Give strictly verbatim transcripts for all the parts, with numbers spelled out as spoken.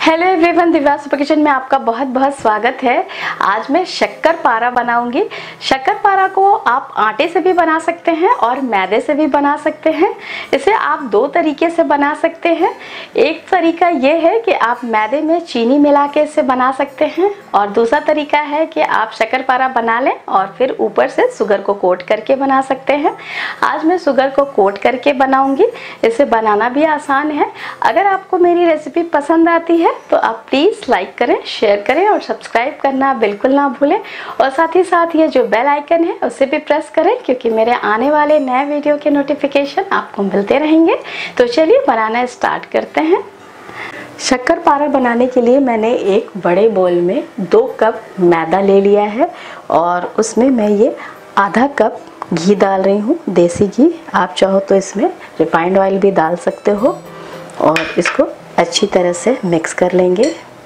Hello everyone, Divya super kitchen में आपका बहुत बहुत स्वागत है। आज मैं शक्कर पारा बनाऊंगी। शक्कर पारा को आप आटे से भी बना सकते हैं और मैदे से भी बना सकते हैं। इसे आप दो तरीके से बना सकते हैं। एक तरीका ये है कि आप मैदे में चीनी मिला के इसे बना सकते हैं और दूसरा तरीका है कि आप शक्कर पारा बना लें और फिर ऊपर से शुगर को कोट करके बना सकते हैं। आज मैं शुगर को कोट करके बनाऊंगी। इसे बनाना भी आसान है। अगर आपको मेरी रेसिपी पसंद आती है तो आप प्लीज़ लाइक करें, शेयर करें और सब्सक्राइब करना बिल्कुल ना भूलें। और साथ ही साथ ये जो बेल आइकन है उसे भी प्रेस करें, क्योंकि मेरे आने वाले नए वीडियो के नोटिफिकेशन आपको मिलते रहेंगे। तो चलिए बनाना स्टार्ट करते हैं। शक्कर पारा बनाने के लिए मैंने एक बड़े बोल में दो कप मैदा ले लिया है और उसमें मैं ये आधा कप घी डाल रही हूँ, देसी घी। आप चाहो तो इसमें रिफाइंड ऑयल भी डाल सकते हो और इसको अच्छी तरह से मिक्स कर लेंगे।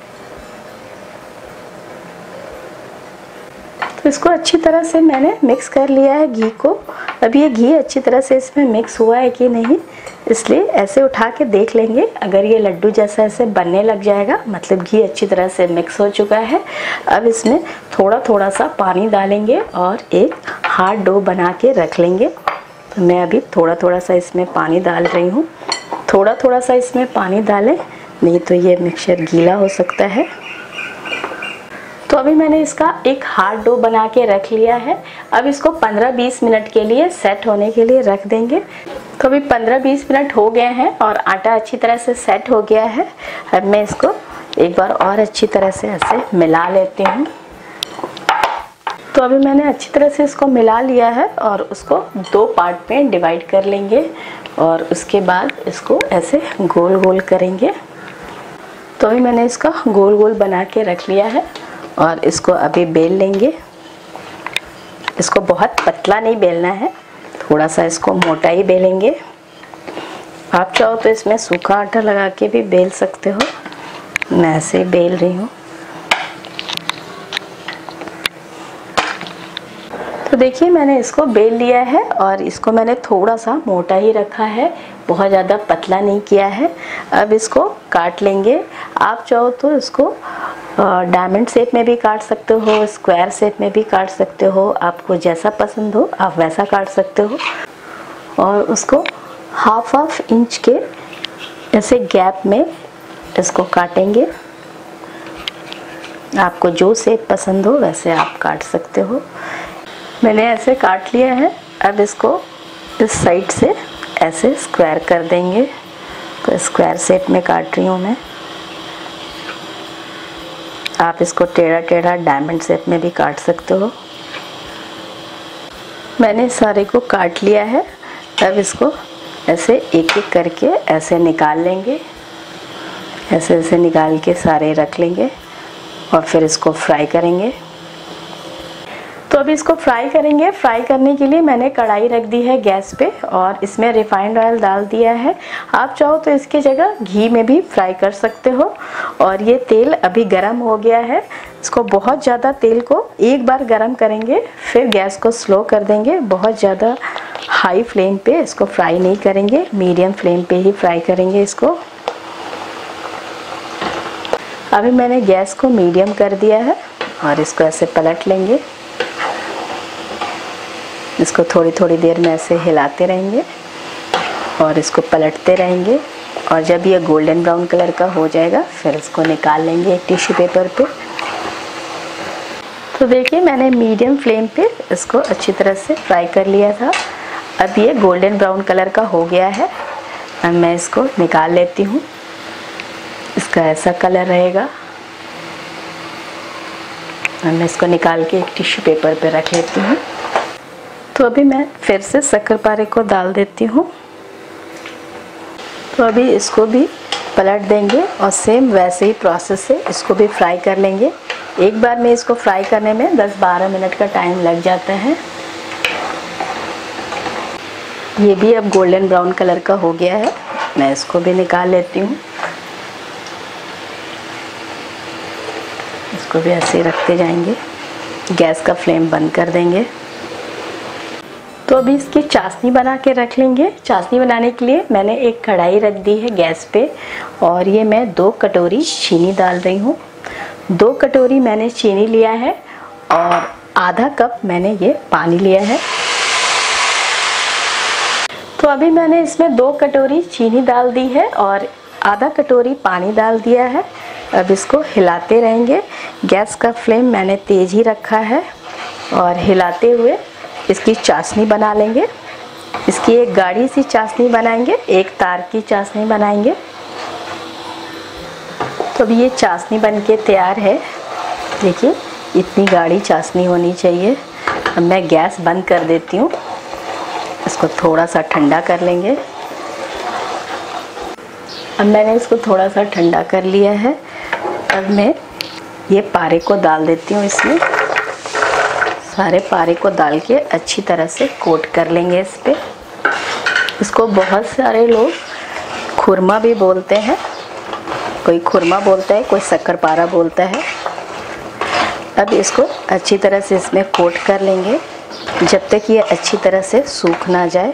तो इसको अच्छी तरह से मैंने मिक्स कर लिया है घी को। अब ये घी अच्छी तरह से इसमें मिक्स हुआ है कि नहीं, इसलिए ऐसे उठा के देख लेंगे। अगर ये लड्डू जैसा ऐसे बनने लग जाएगा, मतलब घी अच्छी तरह से मिक्स हो चुका है। अब इसमें थोड़ा थोड़ा सा पानी डालेंगे और एक हार्ड डो बना के रख लेंगे। तो मैं अभी थोड़ा थोड़ा सा इसमें पानी डाल रही हूँ। थोड़ा थोड़ा सा इसमें पानी डालें, नहीं तो ये मिक्सचर गीला हो सकता है। तो अभी मैंने इसका एक हार्ड डो बना के रख लिया है। अब इसको पंद्रह बीस मिनट के लिए सेट होने के लिए रख देंगे। तो अभी पंद्रह बीस मिनट हो गए हैं और आटा अच्छी तरह से सेट हो गया है। अब मैं इसको एक बार और अच्छी तरह से ऐसे मिला लेती हूँ। तो अभी मैंने अच्छी तरह से इसको मिला लिया है और उसको दो पार्ट में डिवाइड कर लेंगे और उसके बाद इसको ऐसे गोल गोल करेंगे। तो अभी मैंने इसका गोल गोल बना के रख लिया है और इसको अभी बेल लेंगे। इसको बहुत पतला नहीं बेलना है, थोड़ा सा इसको मोटा ही बेलेंगे। आप चाहो तो इसमें सूखा आटा लगा के भी बेल सकते हो, मैं ऐसे ही बेल रही हूँ। तो देखिए मैंने इसको बेल लिया है और इसको मैंने थोड़ा सा मोटा ही रखा है, बहुत ज़्यादा पतला नहीं किया है। अब इसको काट लेंगे। आप चाहो तो इसको डायमंड शेप में भी काट सकते हो, स्क्वायर शेप में भी काट सकते हो, आपको जैसा पसंद हो आप वैसा काट सकते हो। और उसको हाफ हाफ इंच के ऐसे गैप में इसको काटेंगे। आपको जो शेप पसंद हो वैसे आप काट सकते हो। मैंने ऐसे काट लिया है। अब इसको इस साइड से ऐसे स्क्वायर कर देंगे। तो स्क्वायर शेप में काट रही हूँ मैं। आप इसको टेढ़ा टेढ़ा डायमंड शेप में भी काट सकते हो। मैंने सारे को काट लिया है। अब इसको ऐसे एक एक करके ऐसे निकाल लेंगे। ऐसे ऐसे निकाल के सारे रख लेंगे और फिर इसको फ्राई करेंगे। तो अभी इसको फ्राई करेंगे। फ्राई करने के लिए मैंने कढ़ाई रख दी है गैस पे और इसमें रिफाइंड ऑयल डाल दिया है। आप चाहो तो इसकी जगह घी में भी फ्राई कर सकते हो। और ये तेल अभी गरम हो गया है। इसको बहुत ज़्यादा तेल को एक बार गरम करेंगे, फिर गैस को स्लो कर देंगे। बहुत ज़्यादा हाई फ्लेम पे इसको फ्राई नहीं करेंगे, मीडियम फ्लेम पे ही फ्राई करेंगे इसको। अभी मैंने गैस को मीडियम कर दिया है और इसको ऐसे पलट लेंगे। इसको थोड़ी थोड़ी देर में ऐसे हिलाते रहेंगे और इसको पलटते रहेंगे। और जब ये गोल्डन ब्राउन कलर का हो जाएगा फिर इसको निकाल लेंगे एक टिश्यू पेपर पे। तो देखिए मैंने मीडियम फ्लेम पे इसको अच्छी तरह से फ्राई कर लिया था। अब ये गोल्डन ब्राउन कलर का हो गया है। अब मैं इसको निकाल लेती हूँ। इसका ऐसा कलर रहेगा। अब मैं इसको निकाल के एक टिश्यू पेपर पे रख लेती हूँ। तो अभी मैं फिर से शक्कर पारे को डाल देती हूँ। तो अभी इसको भी पलट देंगे और सेम वैसे ही प्रोसेस से इसको भी फ्राई कर लेंगे। एक बार में इसको फ्राई करने में दस बारह मिनट का टाइम लग जाता है। ये भी अब गोल्डन ब्राउन कलर का हो गया है। मैं इसको भी निकाल लेती हूँ। इसको भी ऐसे ही रखते जाएंगे। गैस का फ्लेम बंद कर देंगे। तो अभी इसकी चाशनी बना के रख लेंगे। चाशनी बनाने के लिए मैंने एक कढ़ाई रख दी है गैस पे और ये मैं दो कटोरी चीनी डाल रही हूँ। दो कटोरी मैंने चीनी लिया है और आधा कप मैंने ये पानी लिया है। तो अभी मैंने इसमें दो कटोरी चीनी डाल दी है और आधा कटोरी पानी डाल दिया है। अब इसको हिलाते रहेंगे। गैस का फ्लेम मैंने तेज़ ही रखा है और हिलाते हुए इसकी चाशनी बना लेंगे। इसकी एक गाढ़ी सी चाशनी बनाएंगे, एक तार की चाशनी बनाएंगे। तो अभी ये चाशनी बनके तैयार है। देखिए इतनी गाढ़ी चाशनी होनी चाहिए। अब मैं गैस बंद कर देती हूँ। इसको थोड़ा सा ठंडा कर लेंगे। अब मैंने इसको थोड़ा सा ठंडा कर लिया है। अब मैं ये पारे को डाल देती हूँ इसमें। सारे पारे को डाल के अच्छी तरह से कोट कर लेंगे इस पे। इसको बहुत सारे लोग खुरमा भी बोलते हैं, कोई खुरमा बोलता है, कोई शक्कर पारा बोलता है। अब इसको अच्छी तरह से इसमें कोट कर लेंगे जब तक ये अच्छी तरह से सूख ना जाए।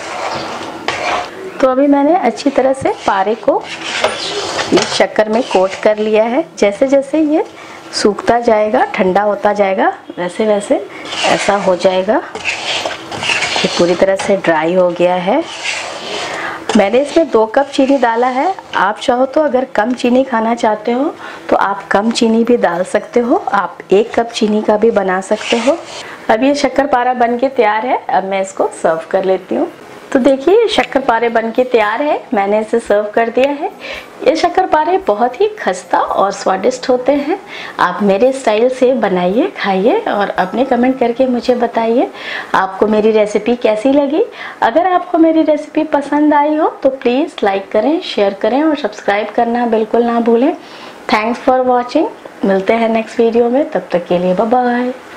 तो अभी मैंने अच्छी तरह से पारे को ये शक्कर में कोट कर लिया है। जैसे जैसे ये सूखता जाएगा, ठंडा होता जाएगा, वैसे वैसे ऐसा हो जाएगा। ये पूरी तरह से ड्राई हो गया है। मैंने इसमें दो कप चीनी डाला है। आप चाहो तो अगर कम चीनी खाना चाहते हो तो आप कम चीनी भी डाल सकते हो। आप एक कप चीनी का भी बना सकते हो। अब ये शक्कर पारा बन के तैयार है। अब मैं इसको सर्व कर लेती हूँ। तो देखिए शक्कर पारे बन के तैयार है। मैंने इसे सर्व कर दिया है। ये शक्कर पारे बहुत ही खस्ता और स्वादिष्ट होते हैं। आप मेरे स्टाइल से बनाइए, खाइए और अपने कमेंट करके मुझे बताइए आपको मेरी रेसिपी कैसी लगी। अगर आपको मेरी रेसिपी पसंद आई हो तो प्लीज़ लाइक करें, शेयर करें और सब्सक्राइब करना बिल्कुल ना भूलें। Thanks for watching. मिलते हैं नेक्स्ट वीडियो में, तब तक के लिए बाय बाय।